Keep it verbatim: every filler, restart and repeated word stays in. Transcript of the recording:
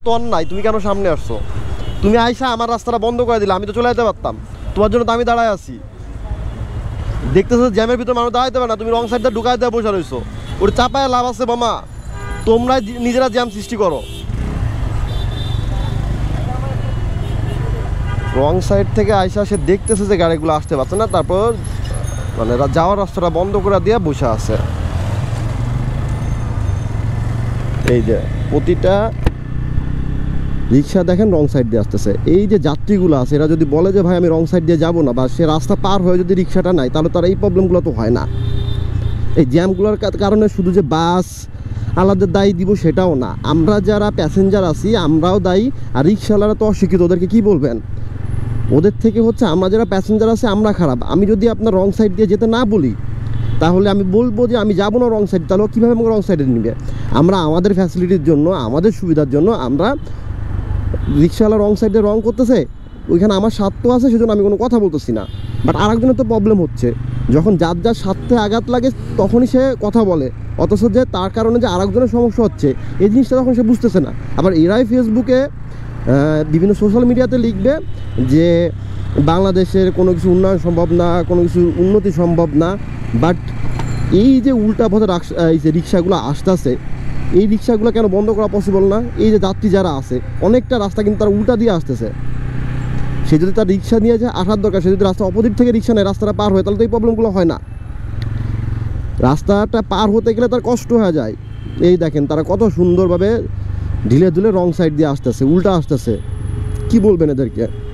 তো অন্যায়, তুমি কেন সামনে আসছো? তুমি আইসা আমার রাস্তাটা বন্ধ করে দিলে, আমি তো চলে যেতে পারতাম। তোমার জন্য তো আমি দাঁড়ায় আছি। দেখতেছো জ্যামের ভিতরে মানুষ দাঁড়াইতে পারে না, তুমি রং সাইডটা ঢুকাই দেওয়া বসে রয়েছো। ওটা চাপায় লাভ আছে মামা? তোমরা নিজেরা জ্যাম সৃষ্টি করো। রং সাইড থেকে আইসা সে দেখতেছে যে গাড়িগুলো আসতে পারছে না, তারপর মানে যাওয়ার রাস্তাটা বন্ধ করে দিয়ে বসে আছে। এই যে প্রতিটা রিক্সা দেখেন রং সাইড দিয়ে আসতেছে। এই যে যাত্রীগুলো আছে এরা যদি বলে যে ভাই আমি রং সাইড দিয়ে যাবো না, বা সে রাস্তা পার হয়ে যদি রিক্সাটা নাই, তাহলে তার এই প্রবলেমগুলো তো হয় না। এই জ্যামগুলোর কারণে শুধু যে বাস আলাদা দায়ী দিব সেটাও না, আমরা যারা প্যাসেঞ্জার আছি আমরাও দায়ী। আর রিক্সাওয়ালারা তো অশিক্ষিত, ওদেরকে কি বলবেন? ওদের থেকে হচ্ছে আমরা যারা প্যাসেঞ্জার আছে আমরা খারাপ। আমি যদি আপনার রং সাইড দিয়ে যেতে না বলি, তাহলে আমি বলবো যে আমি যাবো না রং সাইড, তাহলে কীভাবে আমাকে রং সাইডে নিবে? আমরা আমাদের ফ্যাসিলিটির জন্য, আমাদের সুবিধার জন্য আমরা রিক্সাওয়ালা রং সাইডে রং করতেছে, ওইখানে আমার স্বার্থ আছে, সেজন্য আমি কোনো কথা বলতেছি না। বাট আরেকজনের তো প্রবলেম হচ্ছে, যখন যার যার স্বার্থে আঘাত লাগে তখনই সে কথা বলে, অথচ যে তার কারণে যে আরেকজনের সমস্যা হচ্ছে এই জিনিসটা তখন সে বুঝতেছে না। আবার এরাই ফেসবুকে বিভিন্ন সোশ্যাল মিডিয়াতে লিখবে যে বাংলাদেশের কোনো কিছু উন্নয়ন সম্ভব না, কোনো কিছু উন্নতি সম্ভব না। বাট এই যে উল্টা পথে এই যে রিক্সাগুলো আসতেছে, এই রিক্সাগুলো কেন বন্ধ করা পসিবল না? এই যে যাত্রী যারা আছে, অনেকটা রাস্তা কিন্তু তারা উল্টা দিয়ে আসতেছে। সে যদি তার রিক্সা নিয়ে যায় আসার দরকার, সে যদি রাস্তা অপোজিট থেকে রিক্সা নেয়, রাস্তাটা পার হয়, তাহলে তো এই প্রবলেমগুলো হয় না। রাস্তাটা পার হতে গেলে তার কষ্ট হয়ে যায়। এই দেখেন তারা কত সুন্দরভাবে ঢিলে ঢুলে রং সাইড দিয়ে আসতেছে, উল্টা আসতেছে। কি বলবেন এদেরকে?